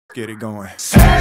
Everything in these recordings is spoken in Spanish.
Get it going.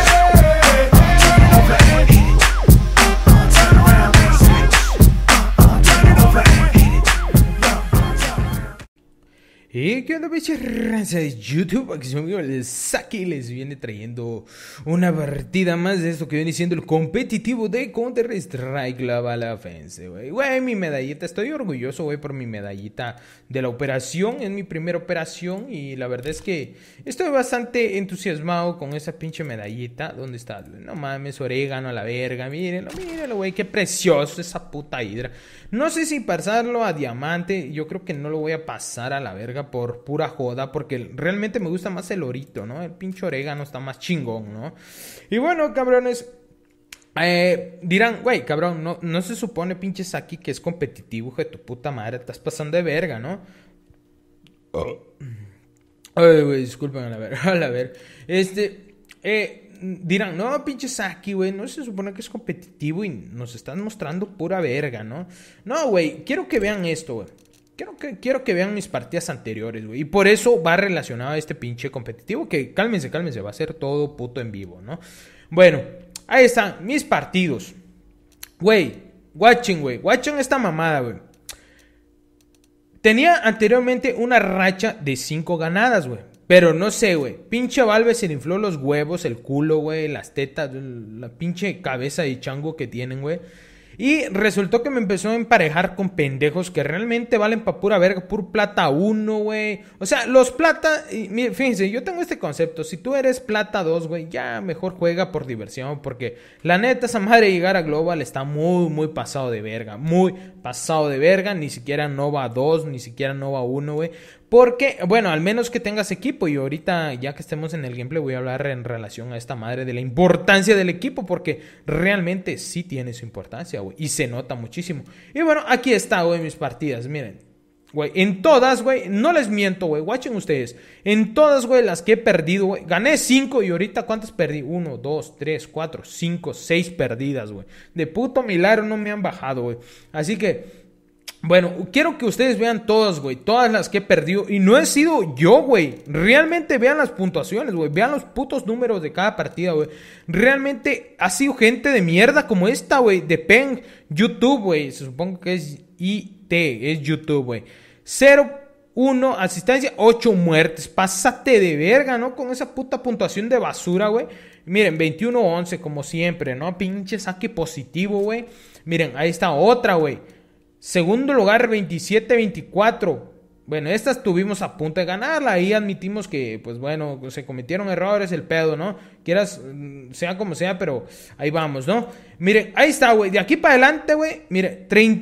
¿Y qué onda, pinche raza de YouTube? Aquí su amigo el Saki les viene trayendo una partida más de esto que viene siendo el competitivo de Counter-Strike Global Offensive, güey. Güey, mi medallita, estoy orgulloso, güey, por mi medallita de la operación. Es mi primera operación y la verdad es que estoy bastante entusiasmado con esa pinche medallita. ¿Dónde está? No mames, orégano a la verga, mírenlo, güey, qué precioso esa puta hidra. No sé si pasarlo a diamante, yo creo que no lo voy a pasar a la verga por pura joda, porque realmente me gusta más el orito, ¿no? El pinche orégano está más chingón, ¿no? Y bueno, cabrones, dirán, güey, cabrón, no se supone, pinche Saki, que es competitivo, hijo de tu puta madre, estás pasando de verga, ¿no? Ay, güey, disculpen, a la ver, dirán, no, pinche Saki, güey, no se supone que es competitivo y nos están mostrando pura verga, ¿no? No, güey, quiero que vean esto, güey. Quiero que vean mis partidas anteriores, güey. Y por eso va relacionado a este pinche competitivo. Que cálmense, va a ser todo puto en vivo, ¿no? Bueno, ahí están mis partidos. Güey, watching esta mamada, güey. Tenía anteriormente una racha de 5 ganadas, güey. Pero no sé, güey. Pinche Valve se le infló los huevos, el culo, güey, las tetas, la pinche cabeza de chango que tienen, güey. Y resultó que me empezó a emparejar con pendejos que realmente valen pa' pura verga, pur plata 1, güey. O sea, los plata... Fíjense, yo tengo este concepto. Si tú eres plata 2, güey, ya mejor juega por diversión. Porque la neta, esa madre llegar a Global está muy pasado de verga. Muy pasado de verga. Ni siquiera Nova 2, ni siquiera Nova 1, güey. Porque, bueno, al menos que tengas equipo. Y ahorita, ya que estemos en el gameplay, voy a hablar en relación a esta madre de la importancia del equipo. Porque realmente sí tiene su importancia, güey. Y se nota muchísimo. Y bueno, aquí está, güey, mis partidas. Miren, güey, en todas, güey, no les miento, güey. Watchen ustedes. En todas, güey, las que he perdido, güey. Gané 5 y ahorita, ¿cuántas perdí? 1, 2, 3, 4, 5, 6 perdidas, güey. De puto milagro no me han bajado, güey. Así que... bueno, quiero que ustedes vean todas, güey. Todas las que he perdido. Y no he sido yo, güey. Realmente vean las puntuaciones, güey. Vean los putos números de cada partida, güey. Realmente ha sido gente de mierda como esta, güey. De Peng, YouTube, güey. Se supone que es IT, es YouTube, güey. 0, 1, asistencia, 8 muertes. Pásate de verga, ¿no? Con esa puta puntuación de basura, güey. Miren, 21-11 como siempre, ¿no? Pinche saque positivo, güey. Miren, ahí está otra, güey. Segundo lugar, 27-24. Bueno, estas tuvimos a punto de ganarla. Ahí admitimos que, pues bueno, se cometieron errores, el pedo, ¿no? Quieras, sea como sea, pero ahí vamos, ¿no? Miren, ahí está, güey. De aquí para adelante, güey. Miren,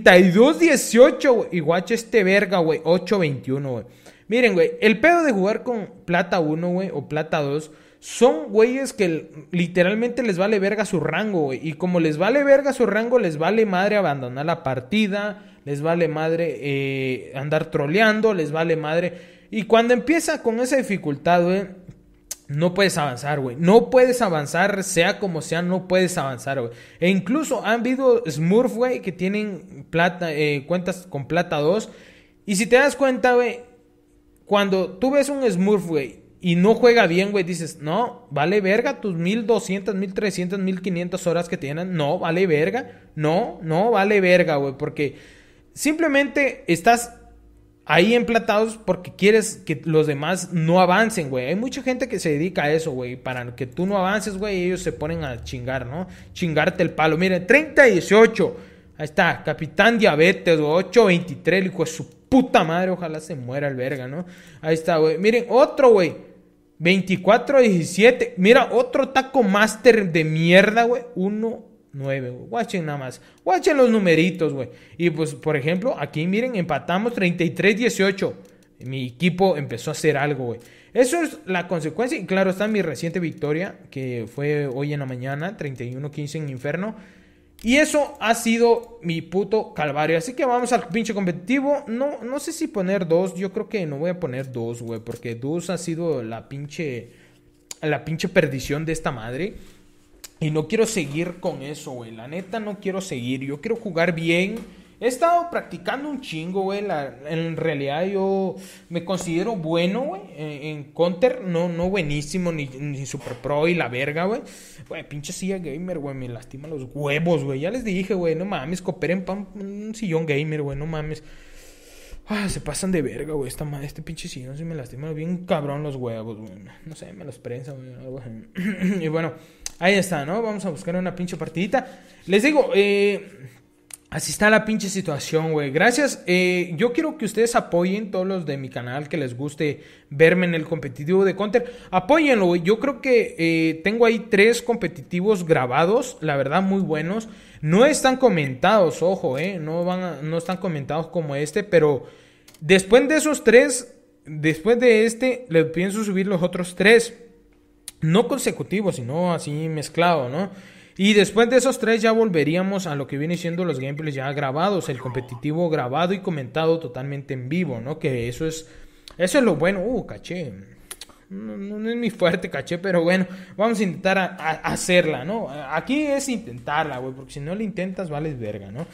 32-18, güey. Y guacha este verga, güey. 8-21, güey. Miren, güey. El pedo de jugar con plata 1, güey, o plata 2... son güeyes que literalmente les vale verga su rango, güey. Y como les vale verga su rango, les vale madre abandonar la partida. Les vale madre andar troleando. Les vale madre. Y cuando empieza con esa dificultad, güey, no puedes avanzar, güey. No puedes avanzar, sea como sea, no puedes avanzar, güey. E incluso han habido Smurf, güey, que tienen plata, cuentas con plata 2. Y si te das cuenta, güey, cuando tú ves un Smurf, güey, y no juega bien, güey, dices, no, vale verga tus 1200, 1300, 1500 horas que tienen. No, vale verga. No vale verga, güey, porque simplemente estás ahí emplatados porque quieres que los demás no avancen, güey. Hay mucha gente que se dedica a eso, güey, para que tú no avances, güey, y ellos se ponen a chingar, ¿no? Chingarte el palo. Miren, 30-18. Ahí está, Capitán Diabetes, güey, 8-23, hijo de su puta madre, ojalá se muera el verga, ¿no? Ahí está, güey. Miren, otro, güey. 24-17. Mira, otro taco master de mierda, güey. 1-9, güey. Watchen nada más. Watchen los numeritos, güey. Y pues, por ejemplo, aquí miren, empatamos 33-18. Mi equipo empezó a hacer algo, güey. Eso es la consecuencia. Y claro, está mi reciente victoria, que fue hoy en la mañana, 31-15 en Inferno. Y eso ha sido mi puto calvario. Así que vamos al pinche competitivo. No sé si poner 2. Yo creo que no voy a poner 2, güey. Porque 2 ha sido la pinche perdición de esta madre. Y no quiero seguir con eso, güey. La neta no quiero seguir. Yo quiero jugar bien. He estado practicando un chingo, güey. En realidad yo me considero bueno, güey. En Counter, no buenísimo, ni super pro y la verga, güey. Güey, pinche silla gamer, güey. Me lastima los huevos, güey. Ya les dije, güey. No mames, cooperen para un sillón gamer, güey. No mames. Se pasan de verga, güey. Este pinche sillón se me lastima bien cabrón los huevos, güey. No sé, me los prensa, güey. Y bueno, ahí está, ¿no? Vamos a buscar una pinche partidita. Les digo, así está la pinche situación, güey. Gracias. Yo quiero que ustedes apoyen todos los de mi canal que les guste verme en el competitivo de Counter. Apóyenlo, güey. Yo creo que tengo ahí 3 competitivos grabados. La verdad, muy buenos. No están comentados, ojo, no están comentados como este. Pero después de esos 3, después de este, le pienso subir los otros 3. No consecutivos, sino así mezclado, ¿no? Y después de esos 3 ya volveríamos a lo que viene siendo los gameplays ya grabados, el competitivo grabado y comentado totalmente en vivo, ¿no? Que eso es lo bueno. Caché. No es mi fuerte, caché, pero bueno, vamos a intentar a hacerla, ¿no? Aquí es intentarla, güey, porque si no la intentas vales verga, ¿no?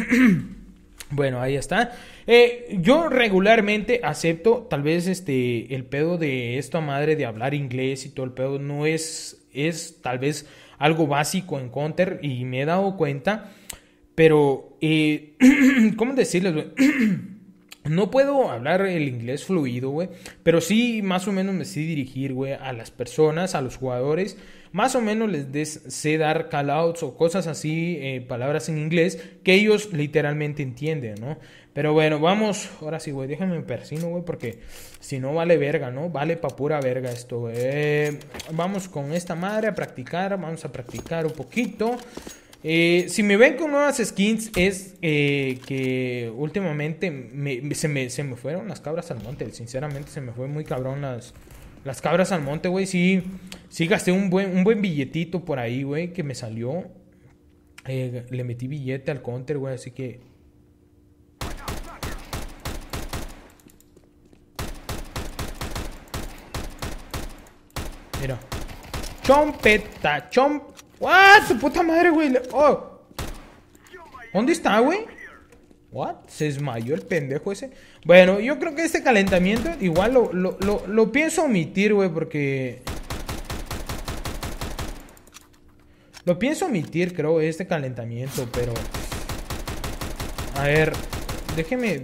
Bueno, ahí está. Yo regularmente acepto, tal vez el pedo de esta madre de hablar inglés y todo el pedo no es tal vez algo básico en Counter y me he dado cuenta, pero ¿cómo decirles, güey? No puedo hablar el inglés fluido, güey, pero sí más o menos me sé dirigir, güey, a las personas, a los jugadores. Más o menos les sé dar callouts o cosas así, palabras en inglés que ellos literalmente entienden, ¿no? Pero bueno, vamos, ahora sí, güey, déjame persino, güey, porque si no vale verga, ¿no? Vale pa' pura verga esto, güey. Vamos con esta madre a practicar, vamos a practicar un poquito. Si me ven con nuevas skins es que últimamente se me fueron las cabras al monte. Sinceramente se me fue muy cabrón las cabras al monte, güey. Sí gasté un buen billetito por ahí, güey, que me salió. Le metí billete al Counter, güey, así que... Mira. Chompeta, What? Su puta madre, güey. Oh. ¿Dónde está, güey? What? Se desmayó el pendejo ese. Bueno, yo creo que este calentamiento igual lo pienso omitir, güey, porque... Lo pienso omitir, creo, este calentamiento, pero... A ver, déjeme...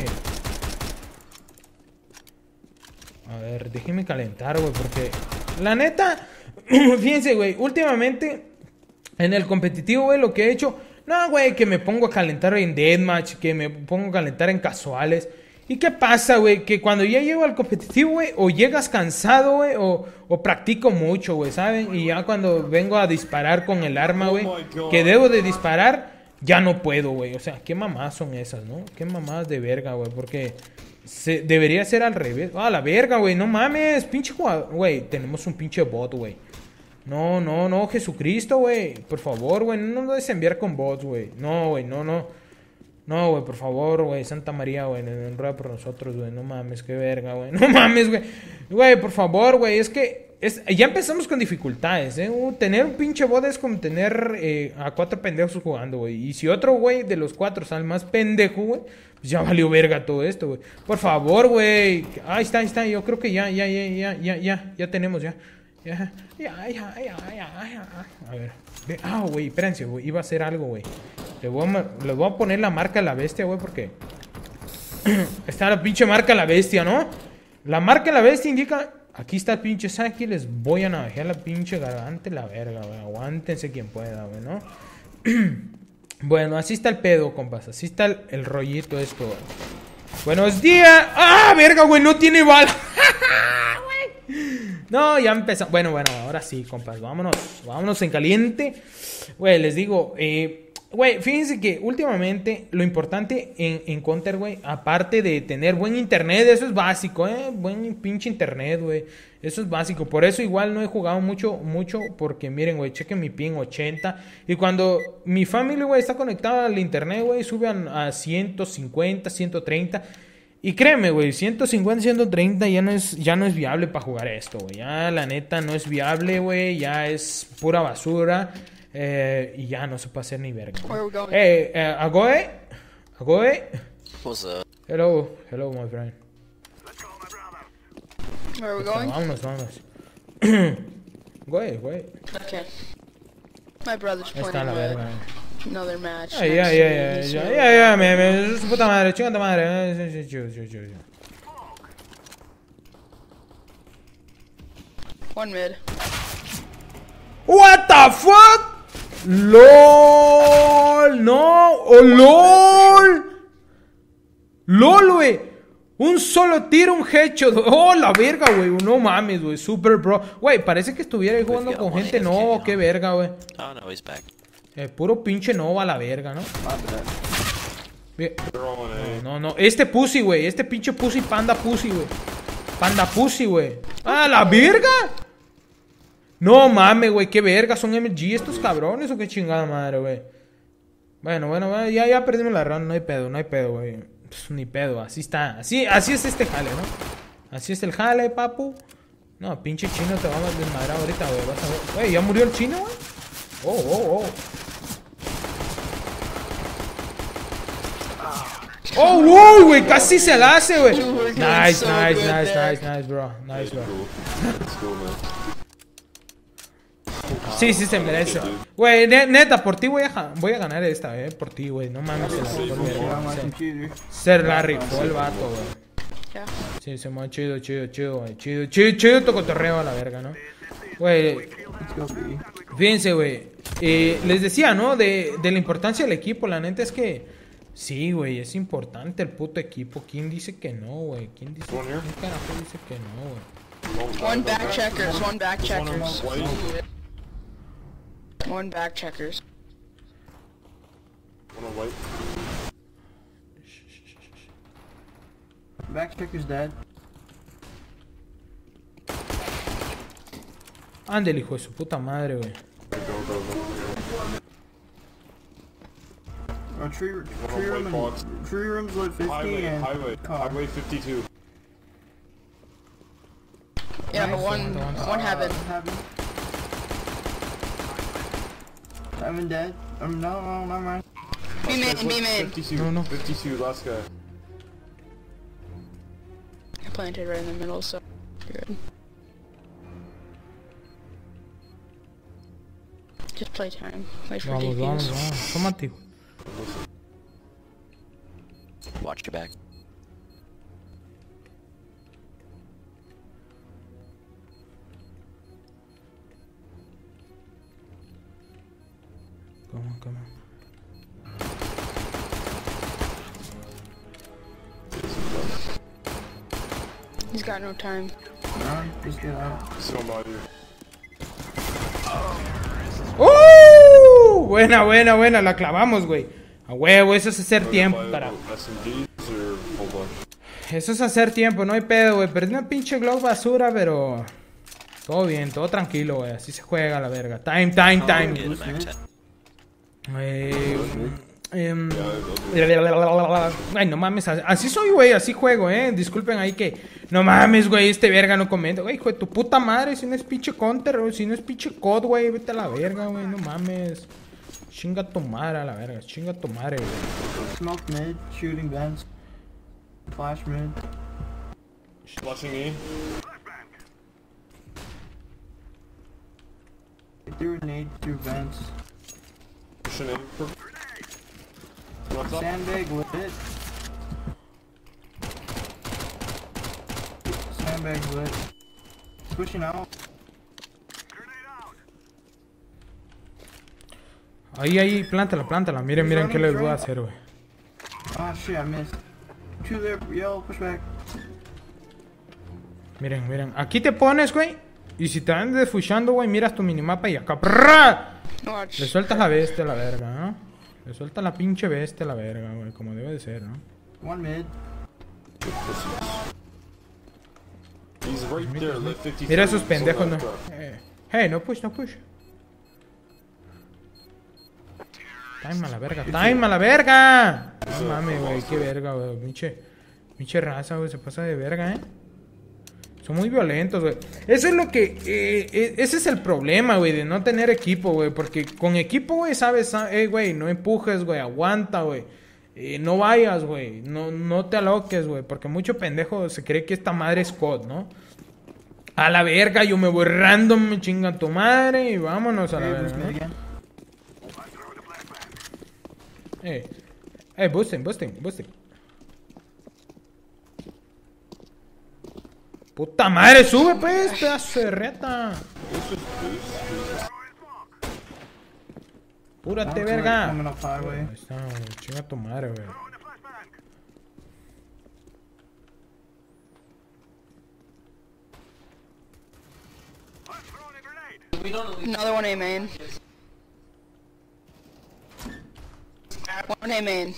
A ver, déjeme calentar, güey, porque... La neta, fíjense, güey, últimamente en el competitivo, güey, lo que he hecho... No, güey, que me pongo a calentar en deathmatch, que me pongo a calentar en casuales. ¿Y qué pasa, güey? Que cuando ya llego al competitivo, güey, o llegas cansado, güey, o practico mucho, güey, ¿saben? Y ya cuando vengo a disparar con el arma, güey, que debo de disparar, ya no puedo, güey. O sea, ¿qué mamadas son esas, no? ¿Qué mamadas de verga, güey? Porque debería ser al revés. Ah, la verga, güey, no mames, pinche jugador. Güey, tenemos un pinche bot, güey. No, Jesucristo, güey. Por favor, güey, no lo des enviar con bots, güey. No, güey, no. No, güey, por favor, güey, Santa María, güey, en rueda por nosotros, güey. No mames, qué verga, güey. No mames, güey. Güey, por favor, güey, es que... ya empezamos con dificultades, tener un pinche bot es como tener a 4 pendejos jugando, güey. Y si otro güey de los 4 sale más pendejo, güey, pues ya valió verga todo esto, güey. Por favor, güey. Ahí está. Yo creo que ya tenemos, ya. A ver. Güey, espérense, güey. Iba a hacer algo, güey. Le voy a poner la marca a la bestia, güey, porque... Está la pinche marca a la bestia, ¿no? La marca a la bestia indica... Aquí está el pinche Saki. Les voy a navajear la pinche garganta, la verga, güey. Aguántense quien pueda, güey, ¿no? Bueno, así está el pedo, compas. Así está el rollito esto, güey. Buenos días. ¡Ah, verga, güey! No tiene bala. No, ya empezó. Bueno, ahora sí, compas. Vámonos en caliente. Güey, les digo, güey, fíjense que últimamente lo importante en Counter, güey, aparte de tener buen internet, eso es básico, buen pinche internet, güey. Eso es básico. Por eso igual no he jugado mucho, porque miren, güey, chequen mi ping 80. Y cuando mi familia, güey, está conectada al internet, güey, suben a 150, 130. Y créeme, güey, 150, 130 ya no es viable para jugar esto, güey. Ya la neta no es viable, güey. Ya es pura basura. Y ya no se puede hacer ni verga. Güey. What's up? Hello, hello, my friend. Where are we going? Vámonos. Güey. Okay. My brother's Ahí pointing está la red. verga. Another match. Ya, me su puta madre, chinga tu madre. Chido. One mid. What the fuck? LOL, no, LOL, güey. Un solo tiro, un headshot. Oh, la verga, güey. No mames, güey. Super bro. Güey, parece que estuviera ahí jugando con gente. No, qué verga, güey. Oh no, he's back. Puro pinche Nova, la verga, ¿no? No. Este pussy, güey. Este pinche pussy, panda pussy, güey. Panda pussy, güey. ¡Ah, la verga! No mames, güey. Qué verga. ¿Son MG estos cabrones o qué chingada madre, güey? Bueno. Ya perdimos la run. No hay pedo, güey. Pues, ni pedo. Así está. Así es este jale, ¿no? Así es el jale, papu. No, pinche chino te vamos a desmadrar ahorita, güey. Vas a ver. Güey, ¿ya murió el chino, güey? Oh. Oh, wow, güey, casi se la hace, güey. Nice, bro. Nice, bro. Sí, se merece. Güey, neta, por ti voy a ganar esta, por ti, güey. No mames, ser la rifó el vato, güey. Sí, se mueve chido, güey. Chido tu cotorreo a la verga, ¿no? Güey, fíjense, güey. Les decía, ¿no? De la importancia del equipo. La neta es que sí, güey, es importante el puto equipo. ¿Quién dice que no, güey? ¿Quién carajo dice que no, güey? One back checkers. One back checkers. Back checker's dead. Ándale, hijo de su puta madre, güey. Tree room's load 50 and highway 52. Yeah, but one heaven. Heaven dead. No, never mind. Be main. 52. No. 52, last guy. I planted right in the middle, so good. Just play time. Wait for Vamos. DPS. Tómate. Watch your back. Come on. He's got no time. No, just get out. So body. Buena, la clavamos, güey. A huevo, eso es hacer tiempo, carajo. SMGs or whole bunch? Eso es hacer tiempo, no hay pedo, güey. Perdí una pinche glow basura, pero todo bien, todo tranquilo, güey. Así se juega la verga. Time. Ay, no mames, así soy, güey, así juego, disculpen ahí que no mames, güey, este verga no comenta. Güey, hijo de tu puta madre, si no es pinche counter, güey, si no es pinche COD, güey, vete a la verga, güey, no mames. Chinga tu madre a la verga, chinga tu madre, güey. Smoke mid, shooting vents. Flash mid. Flushing E. Threw a nade through vents. Pushing in. What's up? Sandbag lit. Sandbag lit. Pushing out. Ahí, plántala. Miren qué les voy a hacer, güey. Oh shit, I missed. Two there, yellow, push back. Miren. Aquí te pones, güey. Y si te van desfushando, güey, miras tu minimapa y acá. ¡Prrrra! Watch. Le sueltas la bestia a la verga, ¿no? Le sueltas la pinche bestia a la verga, güey. Como debe de ser, ¿no? One mid. He's right there, lit 53. Mira esos pendejos, ¿no? Left, Hey, no push. Time a la verga. No mames, güey, qué verga, güey. Pinche raza, güey, se pasa de verga, Son muy violentos, güey. Eso es lo que... ese es el problema, güey, de no tener equipo, güey. Porque con equipo, güey, sabes, güey, no empujes, güey, aguanta, güey. no vayas, güey. No te aloques, güey. Porque mucho pendejo se cree que esta madre es COD, ¿no? A la verga, yo me voy random, me chinga tu madre y vámonos a la Hey, boost verga, mid ¿no? again. Boosting. Puta madre, sube pues, pedazo de reta. Púrate, One's verga. coming up highway. Ahí está, güey. Chinga tu madre, güey. Another one A main. One A main.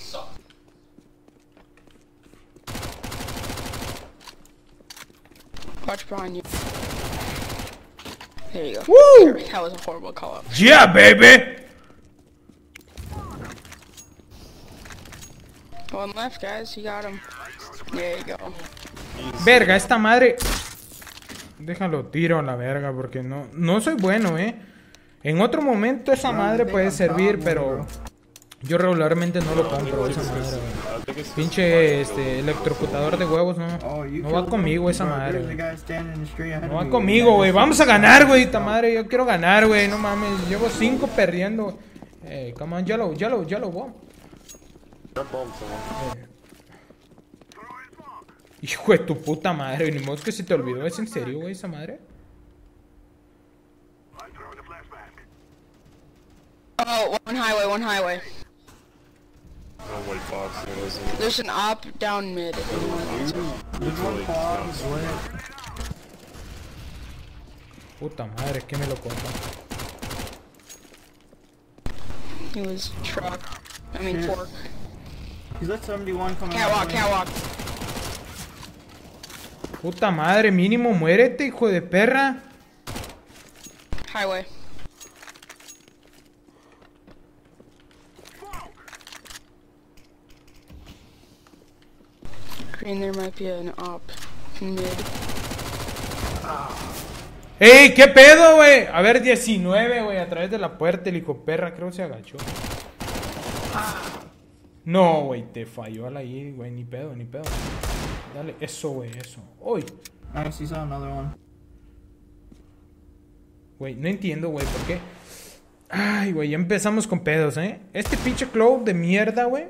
Watch behind you. There you go. Woo! That was a horrible call up. Yeah, baby. One left, guys. You got him. There you go. Verga, esta madre. Déjalo tiro a la verga porque no soy bueno, En otro momento esa madre puede servir, pero yo regularmente no lo compro, esa madre, güey. Pinche electrocutador de huevos, no. Oh, you No va killed conmigo him? esa Bro, madre, there's a güey. guy standing in the street ahead No of va me. conmigo, güey. Vamos a ganar, güey. Esta madre, yo quiero ganar, güey. No mames. Llevo 5 perdiendo. Come on, yellow, wow. That bomb someone. Hijo de tu puta madre, ni modo que se te olvidó. ¿Es en serio, güey, esa madre? Oh, one highway. Oh, white box, it isn't. There's an op down mid. If anyone wants it. There's one quad, it's lit. Puta madre, que me lo corta. He was truck. I mean fork. He's lit 71 coming Catwalk. Puta madre, mínimo muérete, hijo de perra. Highway. Green, there might be an op in mid. ¡Ey! ¿Qué pedo, güey? A ver, 19, güey, a través de la puerta, el hijo perra, creo que se agachó. No, güey, te falló a la I, güey, ni pedo. Dale, eso, güey, eso. ¡Uy! Nice, he saw another one. Güey, no entiendo, güey, por qué. Ay, güey, ya empezamos con pedos, Este pinche Cloud de mierda, güey.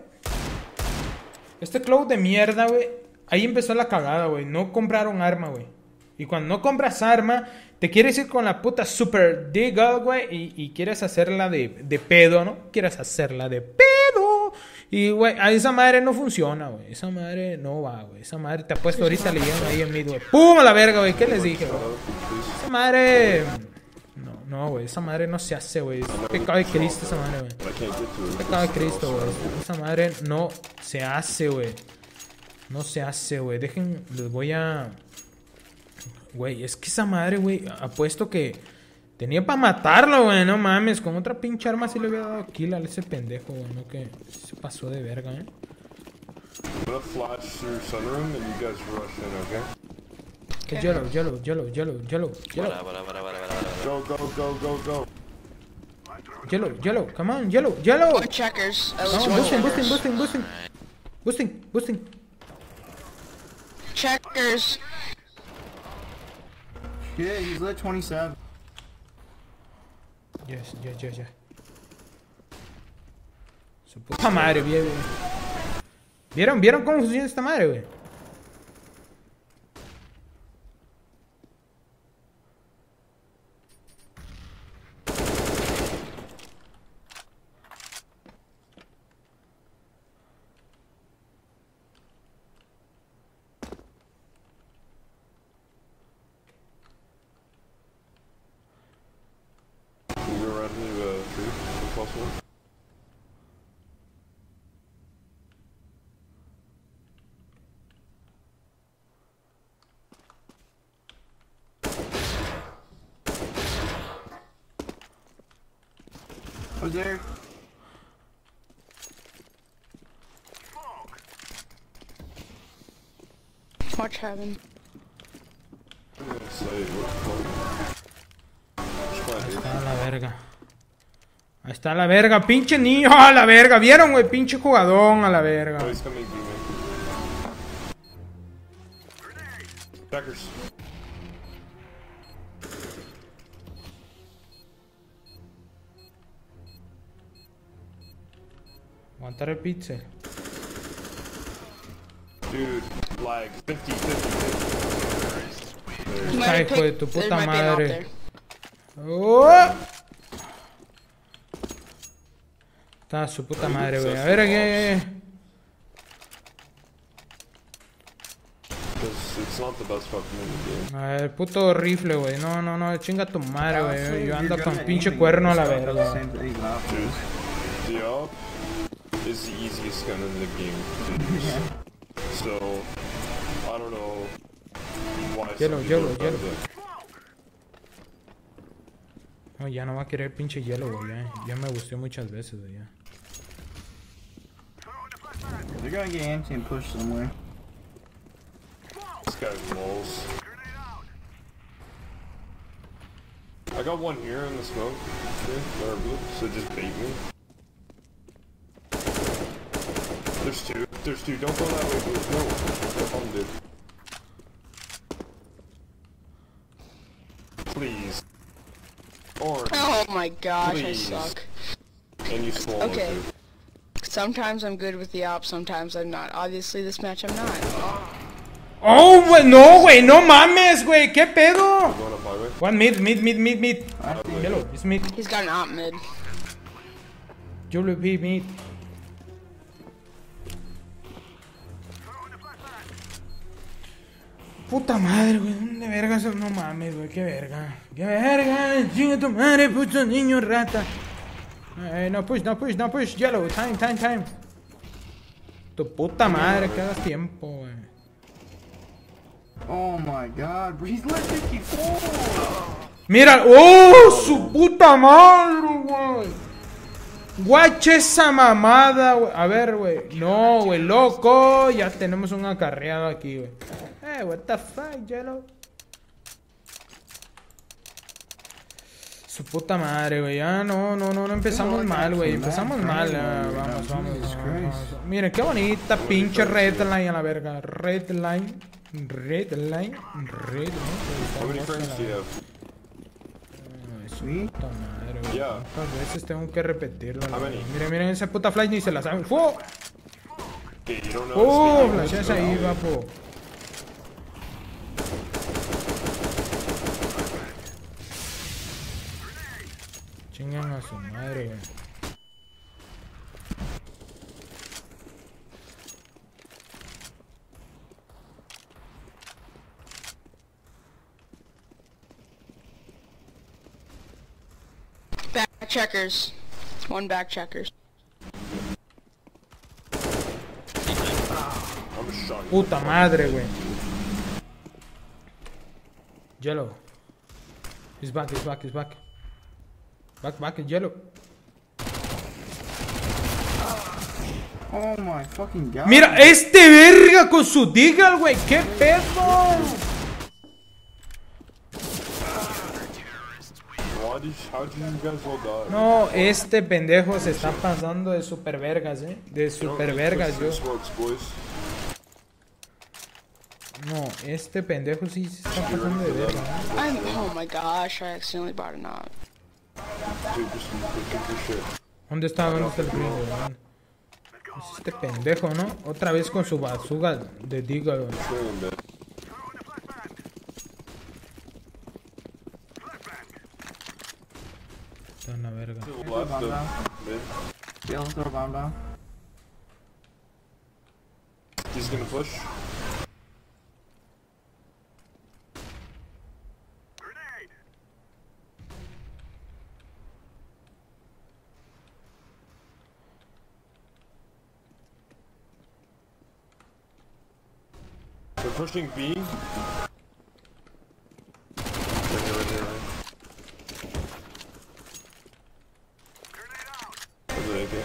Ahí empezó la cagada, güey. No compraron arma, güey. Y cuando no compras arma, te quieres ir con la puta Super Deagle, güey. Y quieres hacerla de pedo, ¿no? Quieres hacerla de pedo. Y, güey, a esa madre no funciona, güey. Esa madre no va, güey. Esa madre te ha puesto ahorita leyendo ahí en mid, güey. ¡Pum! A la verga, güey. ¿Qué les dije, güey? Esa madre... No, güey. Esa madre no se hace, güey. Es pecado de Cristo esa madre, güey. I can't get to it. Pecado de Cristo, güey. Esa madre no se hace, güey. No se hace, güey. Dejen, les voy a... Güey, es que esa madre, güey, apuesto que tenía para matarlo, güey. No mames, con otra pinche arma sí le hubiera dado kill a ese pendejo, güey. No que se pasó de verga, I'm gonna flash through sunroom and you guys rush in, okay? Que yellow. Go. Yellow, come on, yellow. One checkers. At least No, one boosting. Checkers. Yeah, he's lit 27. Yes. Su puta madre, bien. ¿Vieron cómo funciona esta madre, güey? Can you go around to the tree if possible? Was there? Watch heaven. I'm gonna say what's called. Just plant here. A la verga. Ahí está la verga, pinche niño. ¡A la verga! ¿Vieron, güey? Pinche jugadón a la verga. Oh, he's coming B, man. Backers. Aguantar el pizza. Dude, lag. 50, 50, 50. He might Ay, have hijo de picked- tu there puta might be an op madre. there. ¡Oh! Está su puta madre, güey. A ver, aquí. It's not the best fucking in the game. A ver, puto rifle, güey. No, no, no. Chinga tu madre, güey. Yo ando con pinche cuerno a la verga. Same thing, not Dude, the AWP is the easiest gun in the game to use. So, I don't know why some Yellow, people yellow, are bad yellow. at it. No, ya no va a querer pinche hielo, güey. Ya me gustó muchas veces, güey. Ya. They're gonna get antsy and push somewhere. This guy's walls. I got one here in the smoke. Okay, or blue, so just bait me. There's two. There's two. Don't go that way, blue. No. I'm dude. Please. Orange. Oh my gosh, Please. I suck. And you swallowed Okay. it. Sometimes I'm good with the op, sometimes I'm not. Obviously, this match I'm not. ¡Oh, güey! ¡No, güey! ¡No mames, güey! ¿Qué pedo? Going up highway. One mid. Yellow, it's mid. He's got an op mid. WP mid. Puta madre, güey. ¿Dónde verga son? No mames, güey. Qué verga. Qué verga. Chinga tu madre, puto niño rata. No push. Yellow. Time. Tu puta madre, que hagas tiempo, güey. Oh my god, bro, he's lit 54! Mira. ¡Oh! Su puta madre, güey. Guache esa mamada, güey. A ver, güey. No, güey, loco. Ya tenemos un acarreado aquí, güey. What the fuck, Yellow. Su puta madre, güey. Ya no empezamos mal, güey. Empezamos mal. Vamos. Miren, qué bonita pinche red line a la verga. Red line. How many friends do you have? Su puta madre, güey. Yeah. ¿Cuántas veces tengo que repetirlo? How many? Miren, esa puta flash ni se la saben. ¡Fu! Okay, you don't know. ¡Oh! how to Flasheas speak ahí, English. papo. Chingan a su madre, güey. Back checkers. One back checkers. I'm a shot. Puta madre, güey. Yellow. He's back. Back, Yellow. Oh my fucking god. Mira, este verga con su Deagle, güey. ¿Qué pedo? How did you guys all die? No, este pendejo se está pasando de super vergas, De super vergas, yo. Smokes, boys. No, este pendejo sí se está pasando de verga, Oh my gosh, I accidentally bought an op. Dude, just looking for shit. ¿Dónde está el gringo, güey? Es este pendejo, ¿no? Otra vez con su bazooka de Deagle, güey. Killing them. Está en la verga. To the left of mid. Yellow, throw a bomb down. He's gonna push. They're pushing B. Right here. Where's the AK?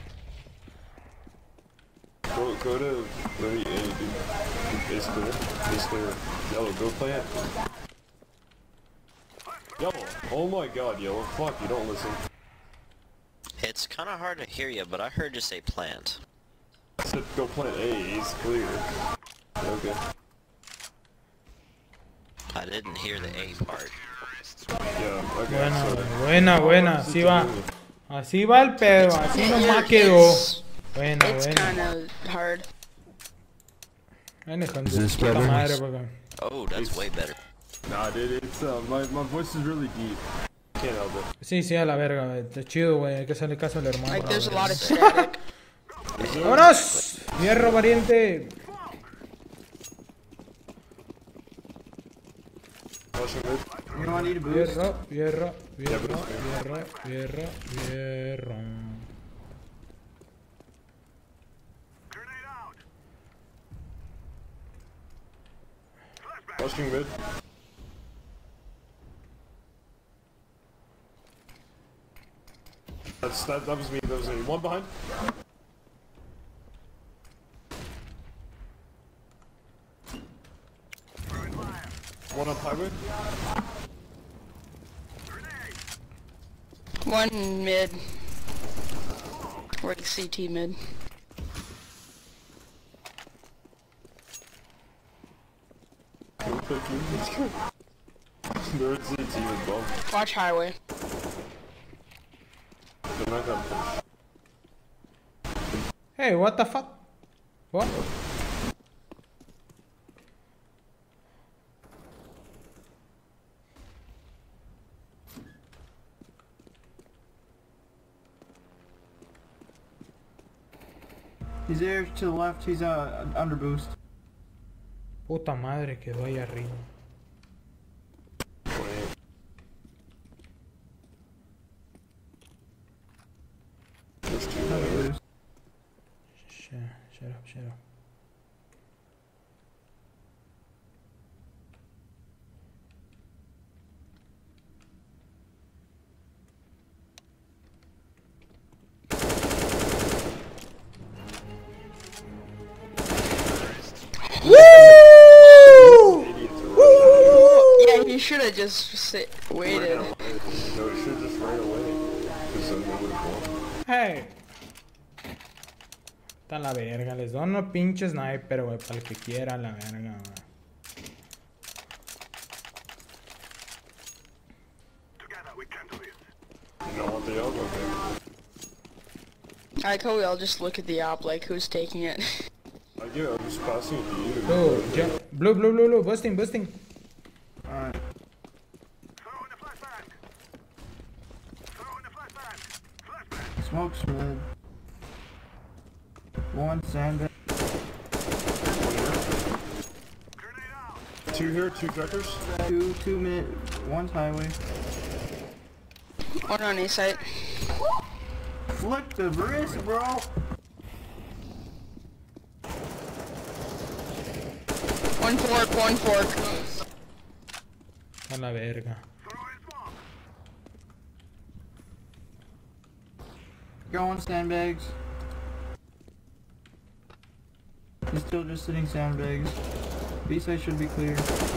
Go to A, dude. Base clear. Yellow, go play it. Yellow! Oh my god, Yellow. Fuck, you don't listen. It's kind of hard to hear you, but I heard you say plant. I said go plant A, A's clear. Okay. I didn't hear the A part. Yeah, okay. Buena, so- güey. Buena, buena. Así va. Así va el pedo. Así nomás quedó. Buena, It's buena. kind of hard. Ven, hijo de Is this puta better? madre, por acá. Oh, that's way better. Nah, dude, it's my voice is really deep. Can't help it. Sí, sí, a la verga, güey. Está chido, güey. Hay que hacerle caso al hermano. Like, there's a lot of Sí. static. ¡Vámonos! Hierro, valiente. Flashing mid. You know I need a boost. Hierro, hierro, hierro, but it's hierro, hierro, hierro. Flashing mid. That was me, that was me. One behind. One up highway. One mid. Like CT mid. They're at CT as well. Watch highway. They're not gonna finish. Hey, what the fuck? What? He's there to the left. He's under boost. Puta madre, quedó ahí arriba. There's two Under there. boost. Shut up, shut up. Yeah, he should have just waited. No, he should just ran away. Because then they would have won. Hey. Está la verga, les doy unos pinches sniper, güey, para el que quiera, la verga, güey. You don't want the elbow, man. I like how we all just look at the op like who's taking it. I get it, I'm just passing it to you. Blue, busting. Alright. Smoke's mid. One sandbag. Two here, two checkers. Two mid. One's highway. One on A site. Flick the wrist, bro. One fork. A la verga. Going sandbags. He's still just sitting sandbags. B side should be clear.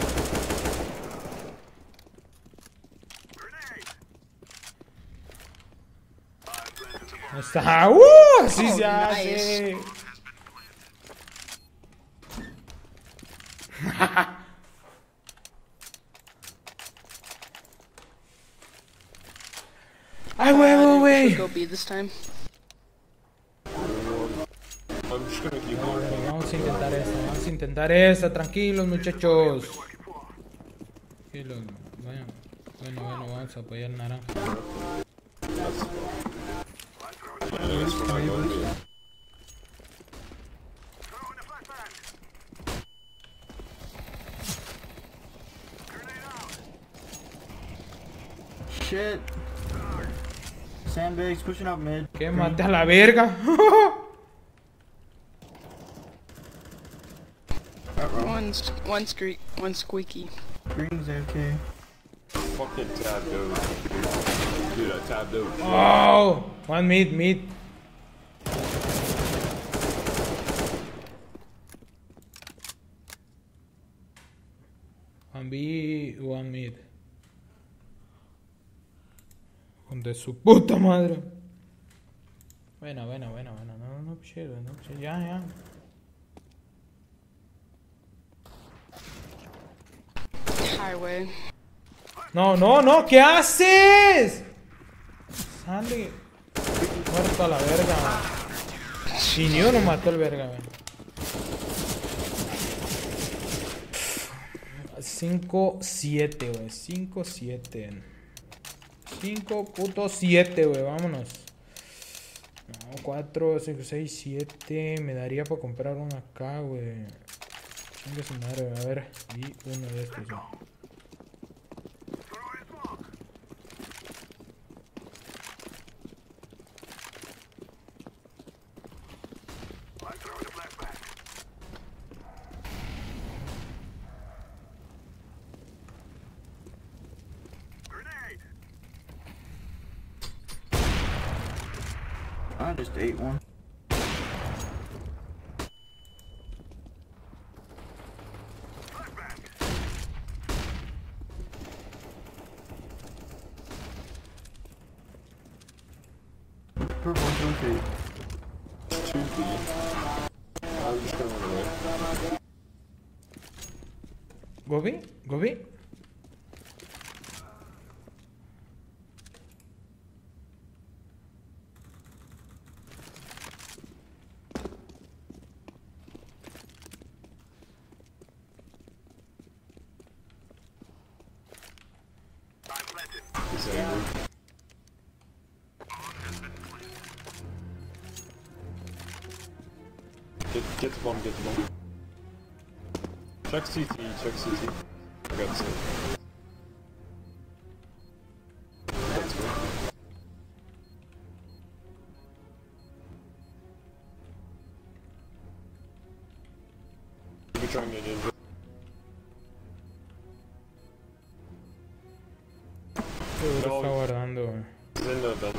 Ahí está. Así Oh, se hace. nice. Ay, huevo, güey. Should go B this time. I'm just gonna keep going. Vamos a intentar esta, tranquilos muchachos. Tranquilos, vayan. Bueno, vamos a apoyar al naranja. That's for my gun. Shit. Sandbags pushing up mid. Quémate a la verga. One squeaky. Green's AFK. Fucking tabbed out. Dude, I tabbed out. Oh, one mid. One B, one mid. De su puta madre. Buena. No, shit, no, shit. Ya. Highway. No, ¿qué haces? Sale. Muerto a la verga, man. Y ni uno mató el verga, man. 5-7, güey. 5-7. 5.7, güey. Vámonos. No, 4, 5, 6, 7. Me daría para comprar uno acá, güey. Chingue su madre, a ver. Y uno de estos, güey. I just ate one. Purple, rotate. 2B. I'm just gonna run away. Gobi? He's angry. Get the bomb. Check CT. I got it. That's good. You can try and get in. Seguro está guardando, güey. He's in the vent.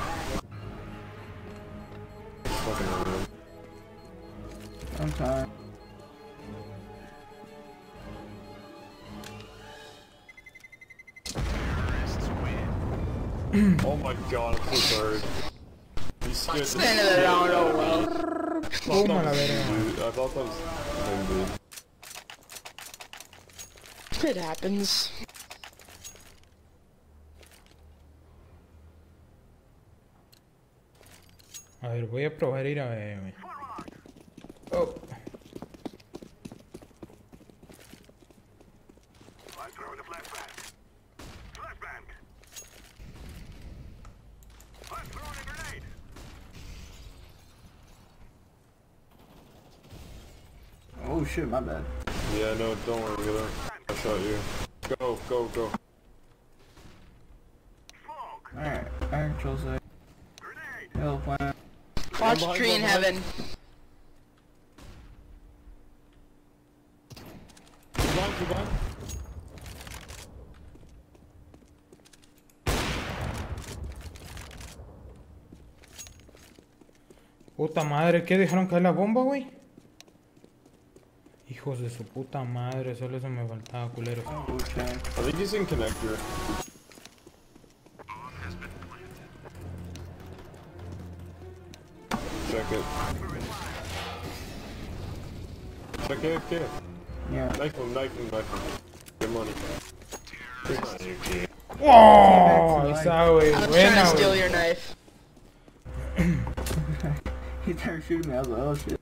Fucking rude. I'm tired. Oh my god, I'm so sorry. He's scared. It's the end of the round, oh well. Toma la verga. I thought that was him, dude. It happens. A ver, voy a probar ir a ver, güey. Oh. Oh shit, my bad. Yeah, no, don't worry, Wheeler. I shot you. Go. Alright, Jose. Hill plant. Watch a tree in heaven. Keep on. Puta madre, ¿qué dejaron caer la bomba, güey? Hijos de su puta madre, solo eso me faltaba, culero. Oh shit. I think he's in connector. Check it. Check AFK. Yeah. Knife him. Good money. He's not AFK. ¡Oh! Esa, güey, I was trying buena, to steal güey. your knife. He started shooting me, I was like, oh shit.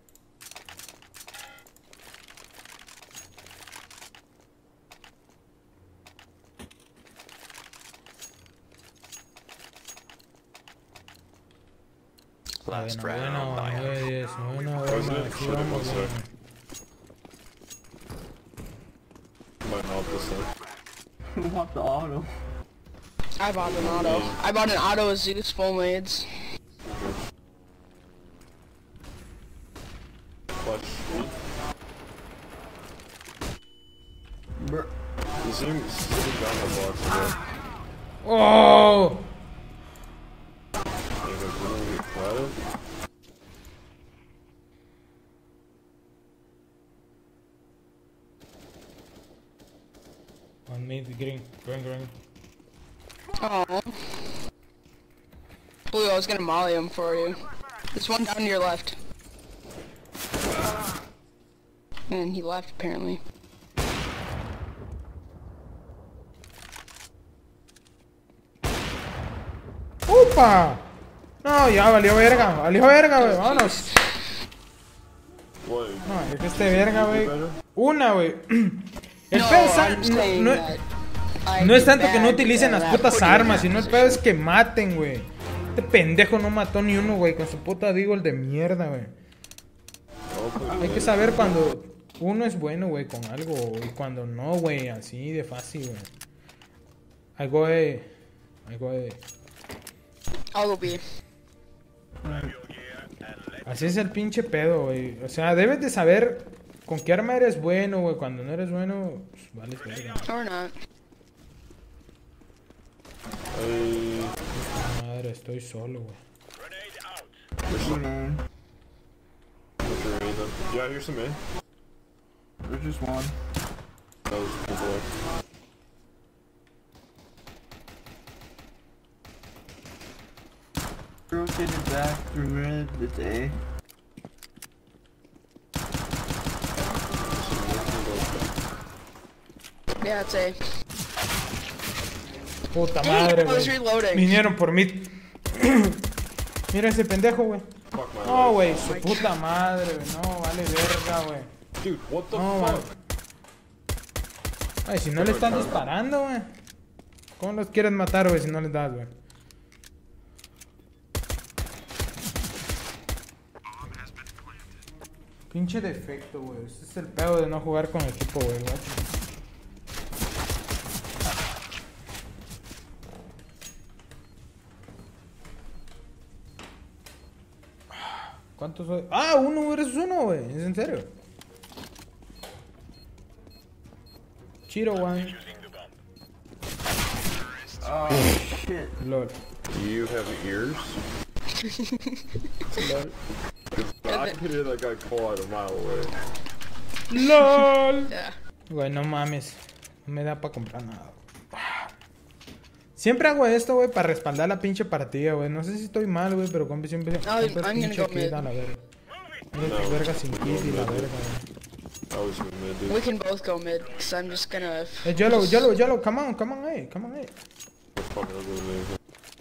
Last Buena, round. buena, güey, buena, President, aquí shoot him vamos, one güey. sec. Might help this one. Who want the auto? I bought an auto. I bought an auto with Zeus full nades. Clutch. Bruh. You see him sitting down the block again. ¡Oh! Yeah, but we're gonna get flattered. On me, green. Oh. Blue, I was gonna molly him for you. There's one down to your left. And he left apparently. ¡Upa! No, ya valió verga, güey, vámonos. What? No, es que este verga, güey. better? Una, güey. El No, pedo I'm saying no, that I no es did tanto que no bad utilicen las at putas putting in armas, that sino el position. pedo es que maten, güey. Este pendejo no mató ni uno, güey, con su puta Deagle de mierda, güey. Hay que saber cuando uno es bueno, güey, con algo y cuando no, güey, así de fácil, güey. Algo de... I'll go B. Así es el pinche pedo, güey. O sea, debes de saber con qué arma eres bueno, güey. Cuando no eres bueno, pues vales verga. Or not. Madre, estoy solo, güey. Yeah, here's some A. There's just one. That was cool boy. Rotated back through mid. It's A. Yeah, it's A. Puta Dang, madre, I was güey. reloading. Vinieron por mí. Mira ese pendejo, güey. Fuck my No, life. güey, su puta madre, güey. No, vale verga, güey. Dude, what the No, fuck? güey. Ay, si no le están disparando, güey. ¿Cómo los quieres matar, güey, si no les das, güey? Pinche defecto, güey. Este es el pedo de no jugar con equipo, güey, guacho. ¿Cuántos soy? Ah, uno versus uno, güey. ¿Es en serio? Chiro, one. Oh shit. LOL. Do you have ears? LOL. I can hear that guy call out a mile away. LOL. Yeah. Güey, no mames. No me da para comprar nada. Siempre hago esto, güey, para respaldar la pinche partida, güey. No sé si estoy mal, güey, pero compi siempre I'm gonna pinche go kid mid. a la verga. Mira, verga sin kid y la verga, güey. I was in mid, dude. We can both go mid, because I'm just gonna... Yellow, come on, hey, hey. Fuck, I'll go there.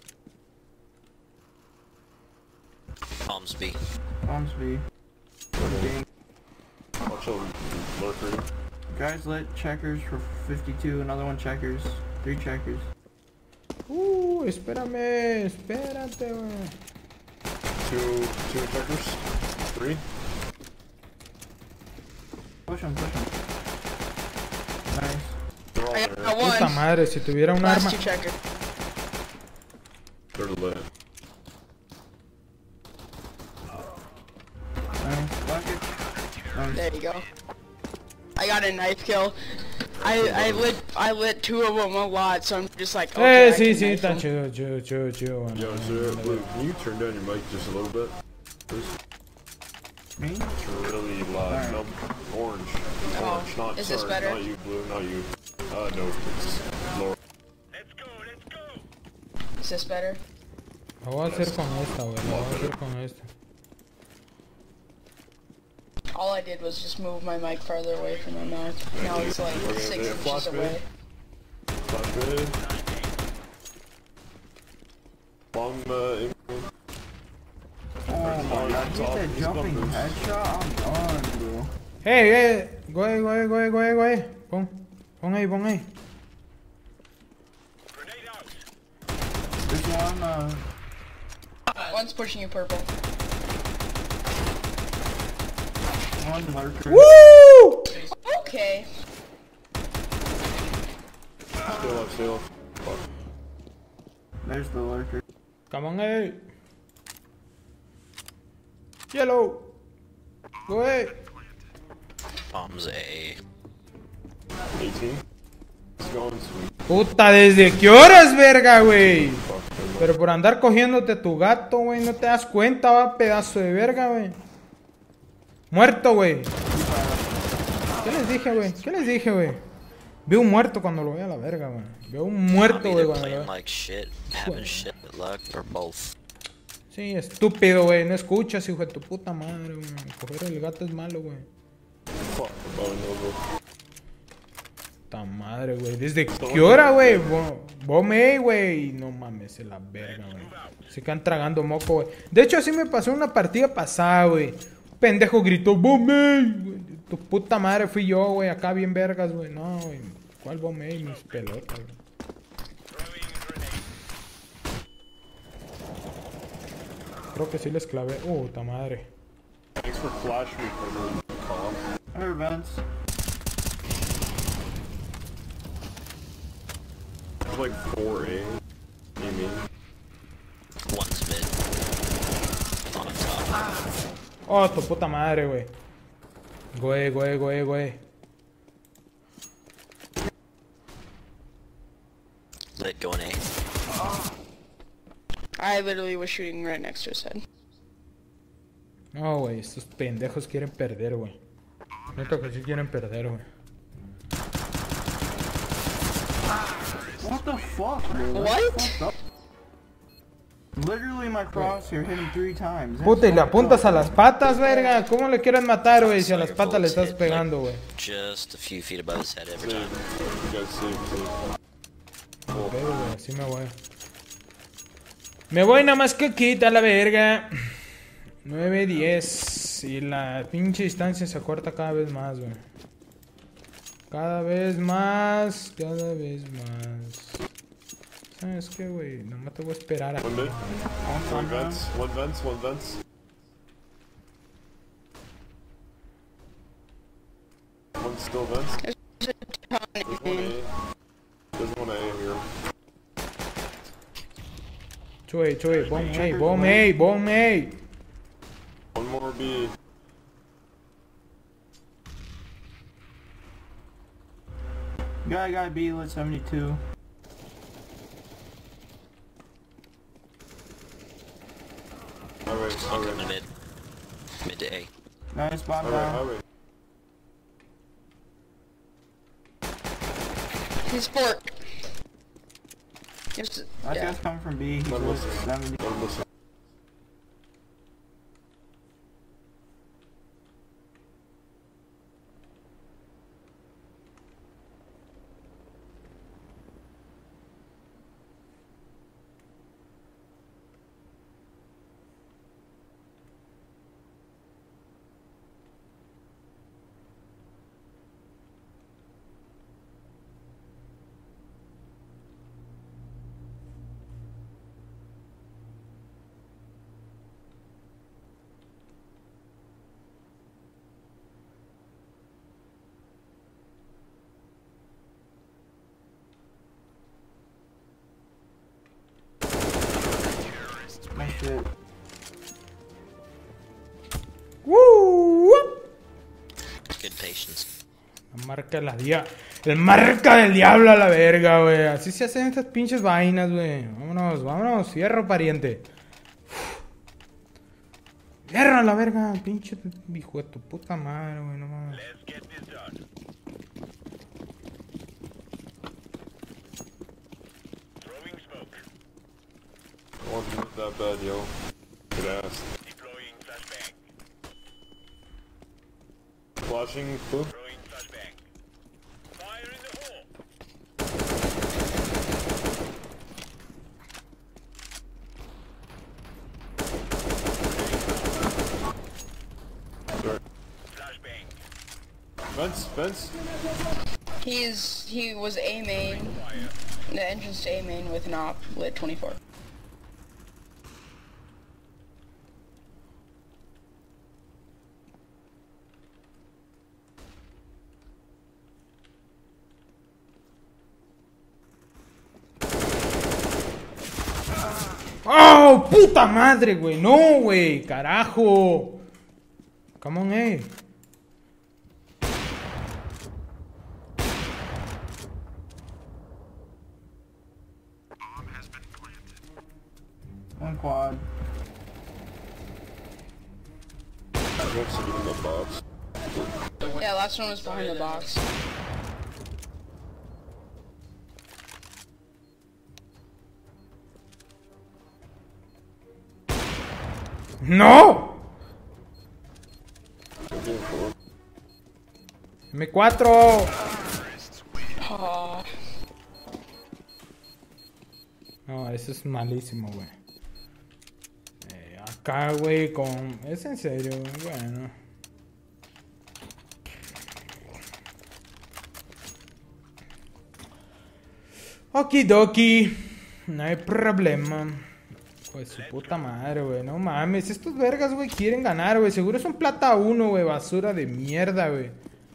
Palms B. Bombs B. Watch out, lurker. Guys lit checkers for 52. Another one checkers. 3 checkers. Espérate, güey. Two checkers. 3. Push him, push him. Nice. They're all I there. got Puta one. madre, si tuviera un Last arma. 2 checker. They're lit. Nice. Lock it. Nice. There you go. I got a knife kill. I lit 2 of them a lot, so I'm just like, okay, I Sí, can sí, knife está them. chido, güey. Yo, sir, Blue, can you turn down your mic just a little bit? Please? Me? It's really loud. No, orange. Oh, Orange, not, is this sorry, better? not you, Blue, not you. No, it's lower. Is this better? Lo voy a hacer con esta, güey. Lo voy a hacer con esta. All I did was just move my mic farther away from my mouth. Now it's like Okay, 6 yeah, inches flash away. Flash mid. Bomb, incoming. Oh my god, He's get off, that he's jumping bumping. headshot. I'm done, bro. Hey, go ahí. Pon ahí. There's one, One's pushing you purple. one lurker. ¡Woo! Okay. Stay off. Fuck. There's the lurker. Come on, hey. Yellow. Go away. Palms A. 18. It's going sweet. Puta, ¿desde qué horas, verga, güey? Fuck, never mind. Pero por andar cogiéndote tu gato, güey, no te das cuenta, va, pedazo de verga, güey. Muerto, güey. ¿Qué les dije, güey? Veo un muerto cuando lo veo a la verga, güey. Veo un muerto, I'm güey, either cuando lo playing veo. like shit, having shit luck, or both. Sí, estúpido, güey. No escuchas, hijo de tu puta madre, güey. Coger el gato es malo, güey. Fuck, oh no, bro. Puta madre, güey. ¿Desde qué hora, güey? Bomey, güey. No mames, es la verga, güey. Se quedan tragando moco, güey. De hecho, así me pasó una partida pasada, güey. Un pendejo gritó, Bomey, güey. Tu puta madre fui yo, güey. Acá bien vergas, güey. No, güey. ¿Cuál Bomey? Mis pelotas, güey. Creo que sí les clavé. Puta madre. Thanks for flashing me from the call. I heard vents. There's like 4A. You mean? One's mid. On top. Oh, tu puta madre, güey. Güey. Lit going A. I literally was shooting right next to his head. No, güey. Estos pendejos quieren perder, güey. Neta que sí quieren perder, güey. What the fuck, bro? What? That's fucked up. Literally my crosshair hit him 3 times. That's Puta, y le fucked apuntas up. a las patas, verga. ¿Cómo le quieren matar, güey? Si a las patas le estás pegando, güey. Just a few feet above his head every Save. time. You guys save. Ok, güey, así me voy. Me voy nada más que quita la verga. 9-10. Y la pinche distancia se acorta cada vez más, güey. Cada vez más. ¿Sabes qué, güey? Nomás te voy a esperar a... One mid. One vents. One vents. One still vents. There's one A. There's one A here. Chuy, bomb A. One more B. Guy B lit 72. Highway. Coming mid. Mid to A. Nice bomb Highway. down. Highway. He's fork. Just, That yeah. guy's coming from B. He's Let him lit listen. 70. Let him listen. Nice shit. Good patience. La marca de la dia... El marca del diablo a la verga, güey. Así se hacen estas pinches vainas, güey. Vámonos. Fierro, pariente. Fierro a la verga. Pinche hijo de tu puta madre, güey. No mames. I wasn't that bad, yo. Good ass. Flashing, blue. Sorry. Vents. He was A main. The entrance to A main with an op lit 24. ¡Oh, puta madre, güey! ¡No, güey! ¡Carajo! Come on, One quad. I'm actually in the box. Yeah, last one was behind the box. ¡No! M4. Ah, No, eso es malísimo, güey. Acá, güey, con... Es en serio, güey. Bueno. Okidoki. No hay problema. Pues su puta madre, güey. No mames. Estos vergas, güey, quieren ganar, güey. Seguro son plata 1, güey. Basura de mierda, güey.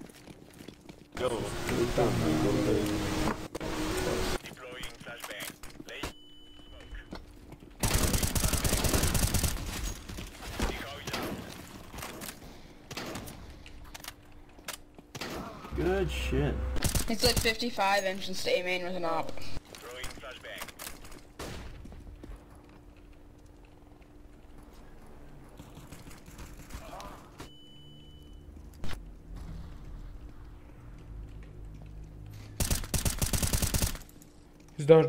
Good shit. it's like 55 entrance to A main with an op. Es door.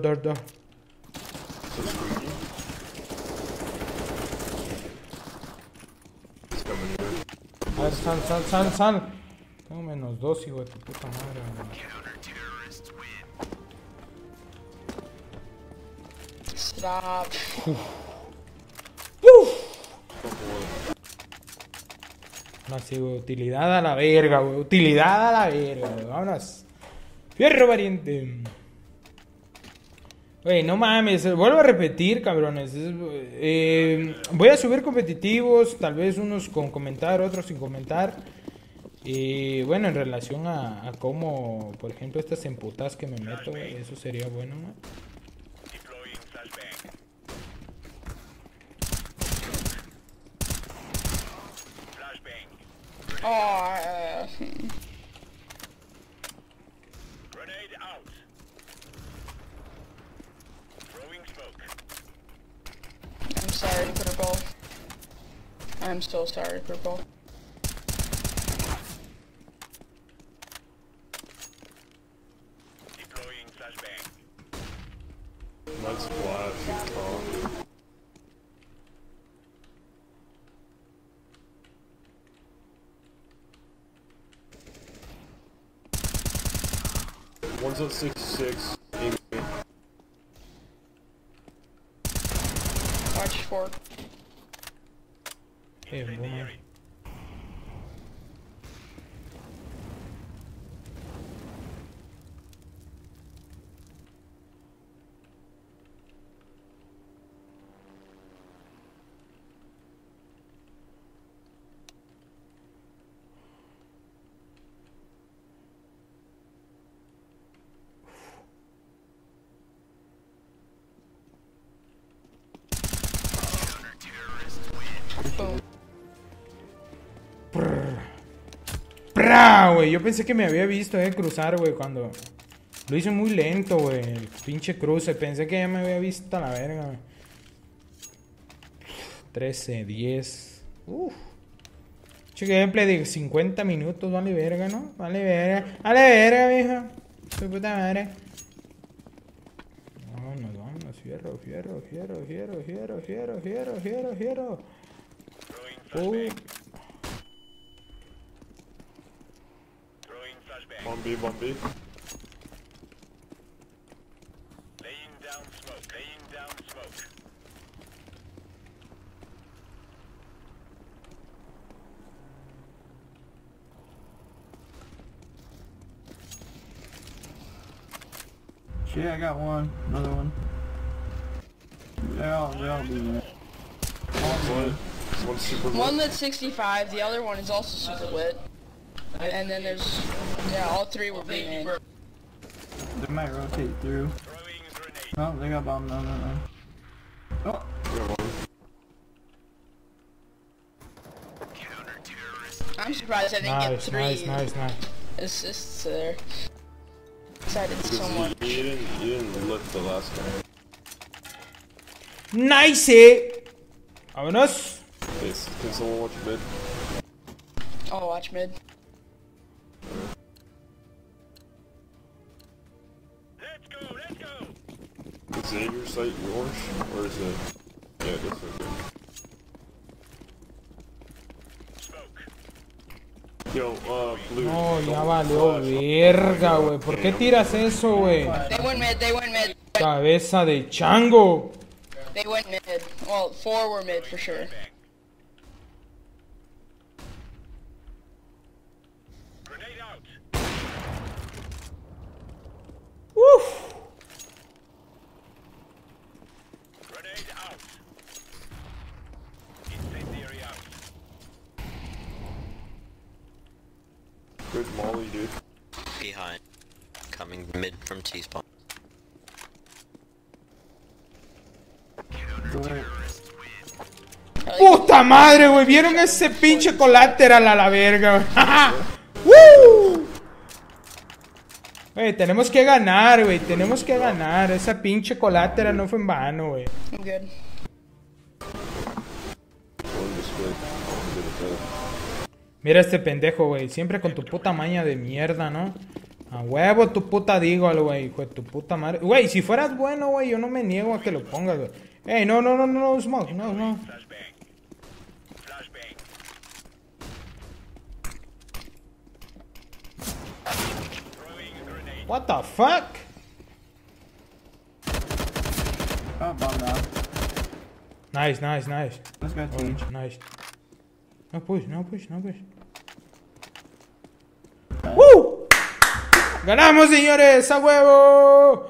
A ver, sal. Tengo -2, hijo de tu puta madre, güey. Stop. No, sí, güey. Utilidad a la verga, güey. Utilidad a la verga, güey. Vámonos. Fierro, valiente. Güey, no mames. Vuelvo a repetir, cabrones. Voy a subir competitivos. Tal vez unos con comentar, otros sin comentar. Bueno, en relación a cómo, por ejemplo, estas emputas que me meto, güey, eso sería bueno, ¿no? Oh, I'm sorry, Purple. I'm so sorry, Purple. Nice flash. Oh. One's at 66. Watch 4. Boomer. Boom. ¡Pra, güey! Yo pensé que me había visto, cruzar, güey, cuando... Lo hice muy lento, güey, el pinche cruce. Pensé que ya me había visto a la verga, güey. 13, 10... Uff. Che, gameplay de 50 minutos, vale verga, ¿no? Vale verga, mijo. Su puta madre. Vámonos, fierro. Bomb B. Shit, I got one. Another one. They'll be there. One's super One that's 65, the other one is also super lit. And then there's, yeah, all three were B main. They might rotate through. Oh, they got bomb. No. Oh, I'm surprised I didn't get three Nice. assists there. I did so because much. you didn't look the last guy. Nice. Vámonos. Can someone watch mid? I'll watch mid. Let's go! Is Xavier site yours? Or is it... Yeah, that's okay. Yo, blue. No, ya don't valió flash. verga, güey. ¿Por qué tiras eso, güey? They went mid, they went mid. Cabeza de chango. They went mid. Well, 4 were mid for sure. Grenade out. Uf. Grenade out. Incendiary out. Good molly, dude. Behind. Coming mid from T-spawn. Good. Puta madre, güey. ¿Vieron ese pinche colateral a la verga, güey? ¡Woo! Güey, tenemos que ganar, güey. Tenemos que ganar. Esa pinche colateral no fue en vano, güey. I'm good. Going this way. I'm gonna tell. Mira este pendejo, güey. Siempre con tu puta maña de mierda, ¿no? A huevo tu puta digo, güey. Hijo de tu puta madre. Güey, si fueras bueno, güey, yo no me niego a que lo pongas, güey. Ey, no, Smoke. No. Flashbang. Flashbang. Throwing a grenade. What the fuck? Oh, bomb now. Nice. Let's go T. Orange, nice. No push. ¡Woo! ¡Ganamos, señores! ¡A huevo!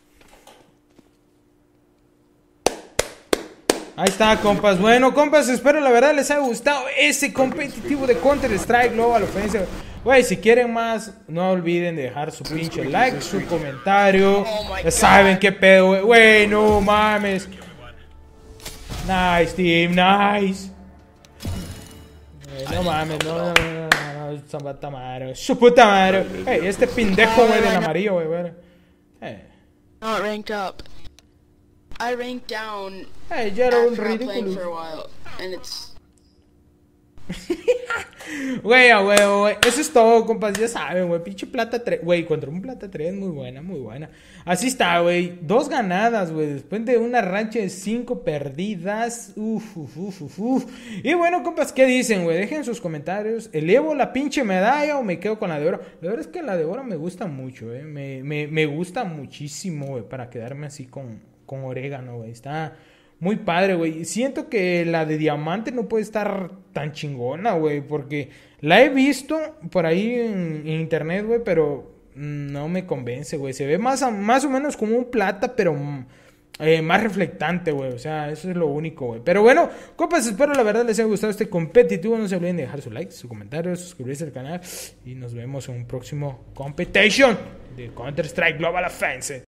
Ahí está, compas. Bueno, compas, espero la verdad les haya gustado ese competitivo de Counter-Strike Global Offensive. Güey, si quieren más, no olviden de dejar su pinche like, su comentario. Ya saben qué pedo, güey. Güey, no mames. Nice, team, nice. No mames, no. Su puta madre. Hey, este pendejo, güey, del amarillo, güey. Not ranked up. I ranked down Hey, ya era un after not playing for a ridículo. while, and it's Güey, a huevo, güey. Eso es todo, compas. Ya saben, güey. Pinche plata 3. Güey, contra un plata 3. Muy buena. Así está, güey. 2 ganadas, güey. Después de una rancha de 5 perdidas. Uf. Y bueno, compas, ¿qué dicen, güey? Dejen sus comentarios. ¿Elevo la pinche medalla o me quedo con la de oro? La verdad es que la de oro me gusta mucho, eh. Me gusta muchísimo, güey. Para quedarme así con orégano, güey. Está muy padre, güey. Siento que la de diamante no puede estar tan chingona, güey. Porque la he visto por ahí en internet, güey. Pero no me convence, güey. Se ve más o menos como un plata, pero más reflectante, güey. O sea, eso es lo único, güey. Pero bueno, compas, espero la verdad les haya gustado este competitivo. No se olviden de dejar su like, su comentario, suscribirse al canal. Y nos vemos en un próximo competition de Counter-Strike Global Offensive.